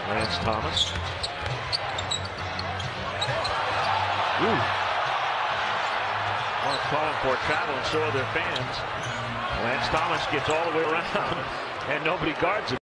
Lance Thomas. Calling for travel, and so are their fans. Lance Thomas gets all the way around and nobody guards him.